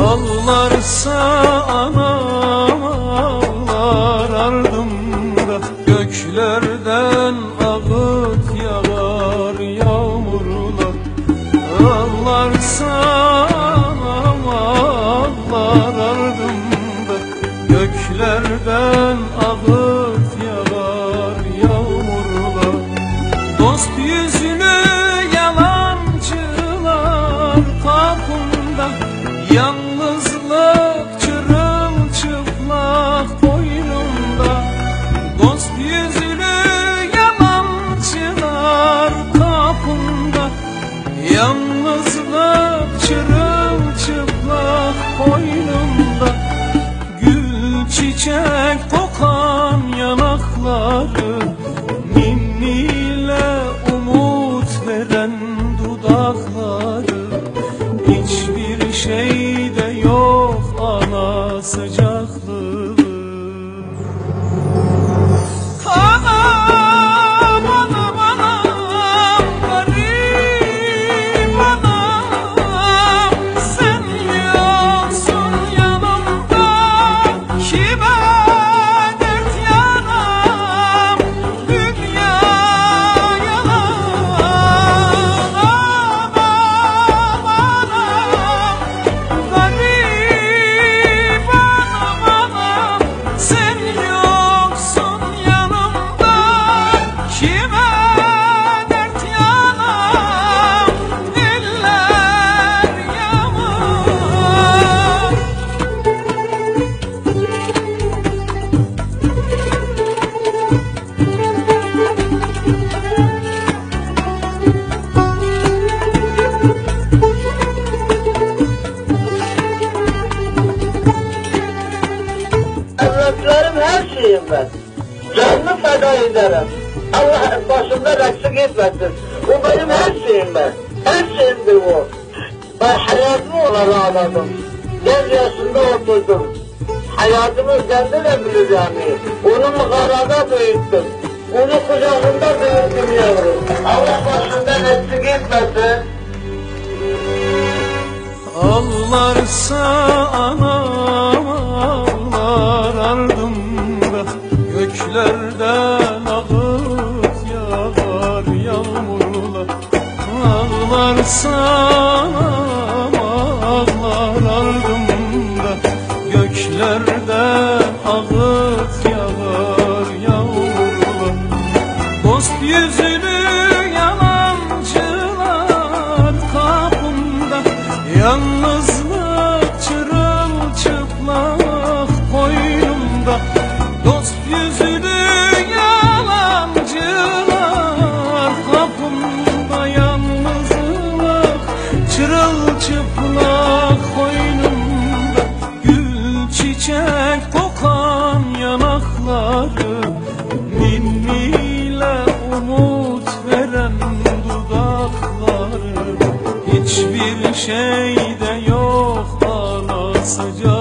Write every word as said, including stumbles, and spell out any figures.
Ağlarsa anam ağlar ardımda, göklerden ağıt yağar yağmurlar. Ağlarsa anam ağlar ardımda, göklerden ağıt yağar yağmurlar. Dost yüzünü yalancılar kapında, yalnızlık çırılçıplak boynumda. Dost yüzlü yalancılar kapımda, yalnızlık çırılçıplak boynumda. Gül çiçek kokan yanakları, ninniyle umut veren dudakları. Hiçbir şeyde yok ana sıcaklığı. Anam, anam, anam, garip anam, sen yoksun yanımda, kime dert yanam, dünya yalan. Anam, anam, garip anam, anam, sen yoksun yanımda, kime dert yanam, eller yaman. Evlatlarım her şeyim ben. Canımı feda ederim. Allah başımdan eksik etmesin. Bu benim her şeyim ben. Her şeyimdir bu. Ben hayatımı ona adadım. Genç yaşında oturdum. Hayatımı kendine bilir yani. Onu mağarada büyüttüm. Onu kucağında büyüttüm yavrum. Allah başımdan eksik etmesin. Ağlarsa anam ağlar ardımda, göklerden ağıt yağar yağmurlar. Ağlarsa anam ağlar ardımda, göklerden ağıt yağar yağmurlar. Dost yüzünü yalancılar kapımda, yalnızlık çırılçıplak boynumda. Dost yüzlü yalancılar kapımda, yalnızlık çırılçıplak boynumda. Gül çiçek kokan yanakları, ninniyle umut veren dudakları. Hiçbir şeyde yok ana sıcak.